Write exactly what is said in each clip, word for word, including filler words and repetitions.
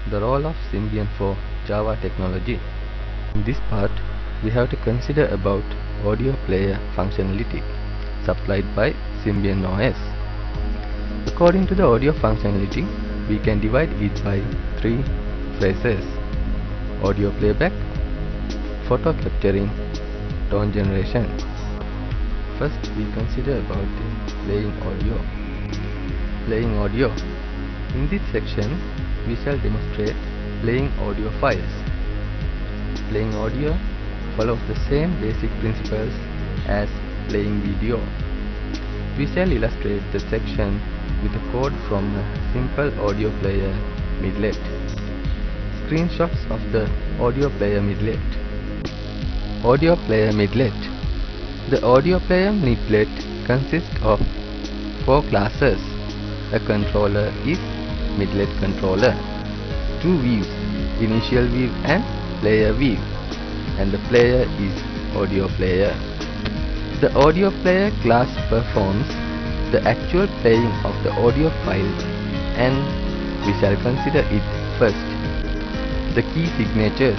The role of Symbian for Java technology. In this part, we have to consider about audio player functionality supplied by Symbian O S. According to the audio functionality, we can divide it by three phases: audio playback, photo capturing, tone generation. First, we consider about the playing audio. Playing audio. In this section, we shall demonstrate playing audio files. Playing audio follows the same basic principles as playing video. We shall illustrate the section with a code from a simple audio player midlet. Screenshots of the audio player midlet. Audio player midlet. The audio player midlet consists of four classes. A controller is midlet controller, two views, initial view and player view, and the player is audio player. The audio player class performs the actual playing of the audio file, and we shall consider it first. The key signatures.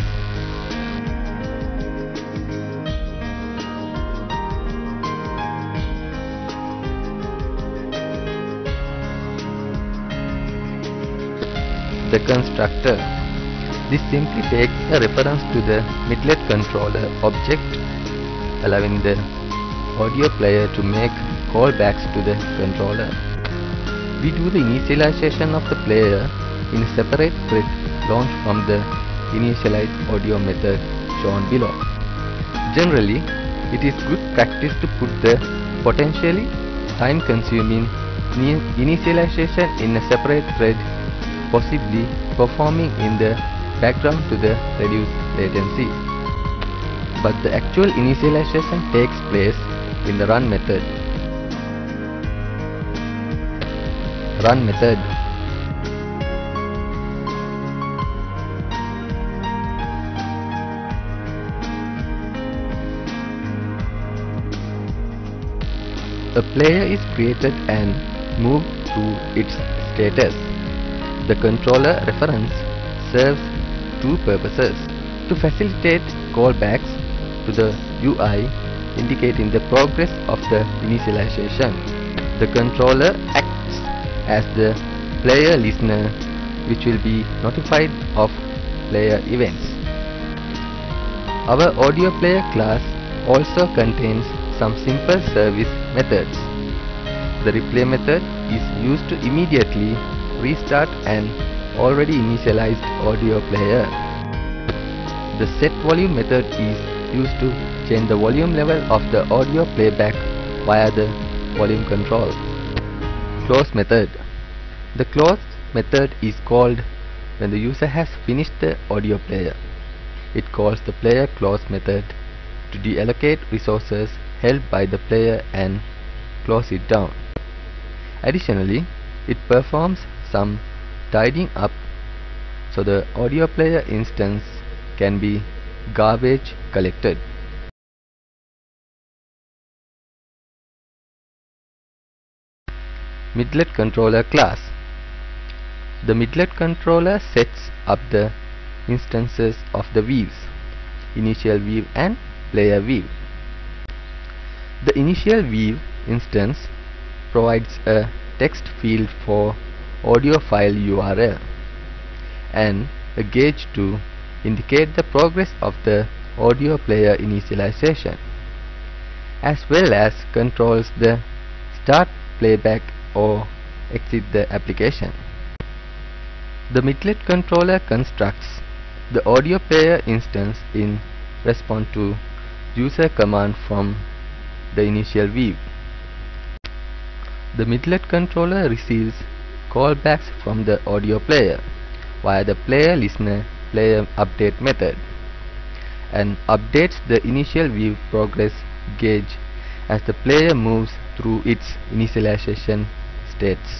The constructor. This simply takes a reference to the midlet controller object, allowing the audio player to make callbacks to the controller. We do the initialization of the player in a separate thread launched from the initialize audio method shown below. Generally, it is good practice to put the potentially time-consuming initialization in a separate thread, possibly performing in the background to the reduced latency. But the actual initialization takes place in the run method. Run method. A player is created and moved to its status. The controller reference serves two purposes: to facilitate callbacks to the U I indicating the progress of the initialization. The controller acts as the player listener, which will be notified of player events. Our audio player class also contains some simple service methods. The replay method is used to immediately restart an already initialized audio player. The set volume method is used to change the volume level of the audio playback via the volume control. Close method. The close method is called when the user has finished the audio player. It calls the player close method to deallocate resources held by the player and close it down. Additionally, it performs some tidying up so the audio player instance can be garbage collected. Midlet controller class. The midlet controller sets up the instances of the views, initial view and player view. The initial view instance provides a text field for audio file U R L and a gauge to indicate the progress of the audio player initialization, as well as controls the start playback or exit the application. The midlet controller constructs the audio player instance in response to user command from the initial view. The midlet controller receives callbacks from the audio player via the player listener player update method and updates the initial view progress gauge as the player moves through its initialization states.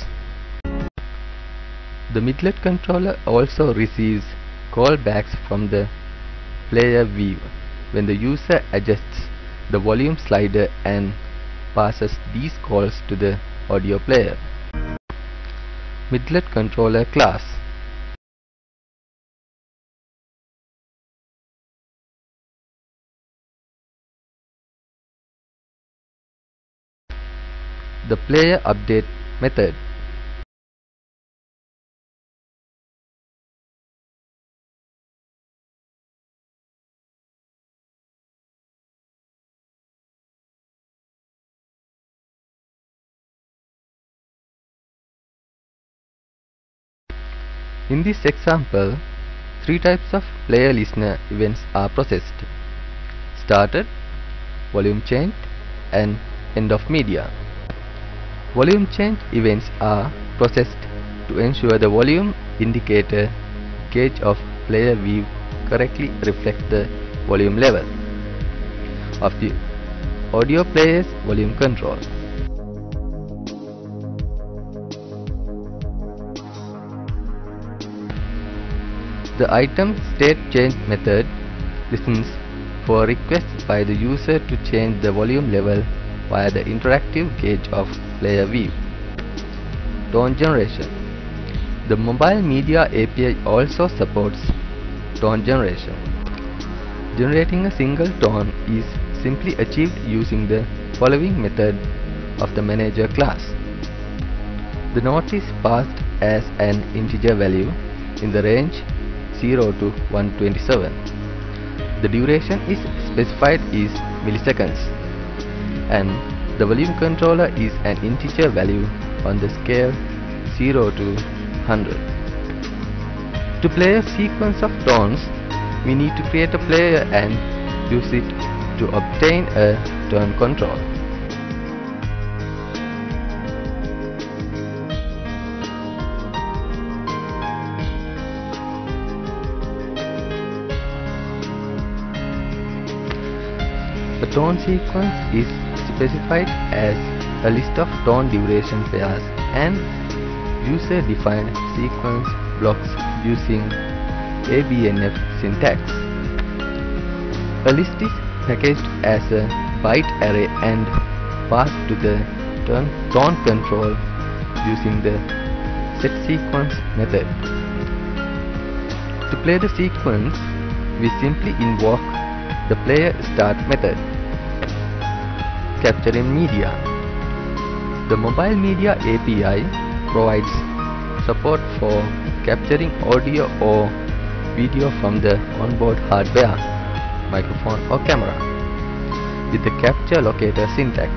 The midlet controller also receives callbacks from the player view when the user adjusts the volume slider and passes these calls to the audio player. Midlet controller class. the player update method. In this example, three types of player listener events are processed: started, volume change, and end of media. Volume change events are processed to ensure the volume indicator gauge of player view correctly reflects the volume level of the audio player's volume control. The item state change method listens for requests by the user to change the volume level via the interactive gauge of player view. Tone generation. The mobile media A P I also supports tone generation. Generating a single tone is simply achieved using the following method of the manager class. The note is passed as an integer value in the range zero to one twenty-seven. The duration is specified is milliseconds, and the volume controller is an integer value on the scale zero to one hundred. To play a sequence of tones, we need to create a player and use it to obtain a tone control. A tone sequence is specified as a list of tone duration pairs and user-defined sequence blocks using A B N F syntax. A list is packaged as a byte array and passed to the tone, tone control using the setSequence method. To play the sequence, we simply invoke the player start method. Capturing media. The mobile media A P I provides support for capturing audio or video from the onboard hardware, microphone or camera with the capture locator syntax.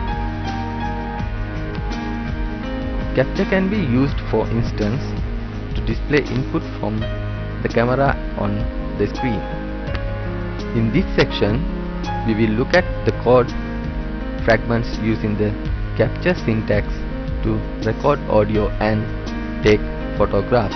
Capture can be used, for instance, to display input from the camera on the screen. In this section, we will look at the code fragments using the capture syntax to record audio and take photographs.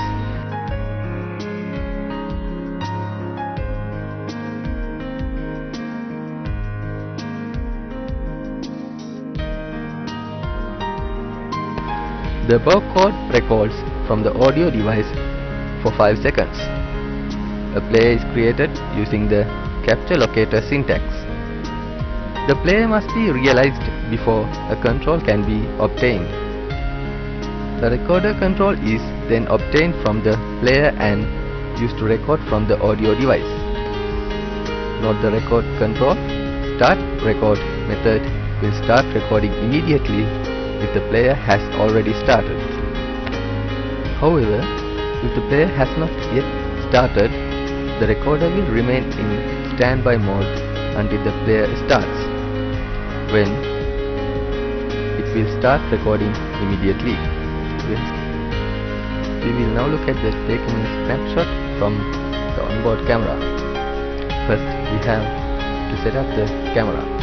The above code records from the audio device for five seconds. A player is created using the capture locator syntax. The player must be realized before a control can be obtained. The recorder control is then obtained from the player and used to record from the audio device. Note the record control start record method will start recording immediately if the player has already started. However, if the player has not yet started, the recorder will remain in standby mode until the player starts, when it will start recording immediately. We will now look at the taking a snapshot from the onboard camera. First, we have to set up the camera.